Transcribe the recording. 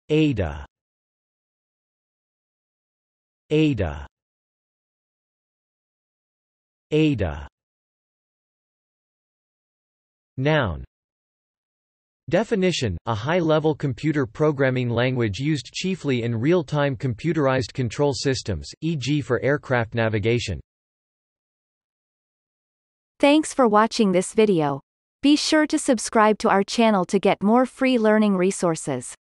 Ada. Ada. Ada. Noun. Definition: a high-level computer programming language used chiefly in real-time computerized control systems, e.g. for aircraft navigation. Thanks for watching this video. Be sure to subscribe to our channel to get more free learning resources.